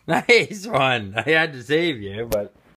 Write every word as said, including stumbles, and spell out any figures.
Nice one. I had to save you, but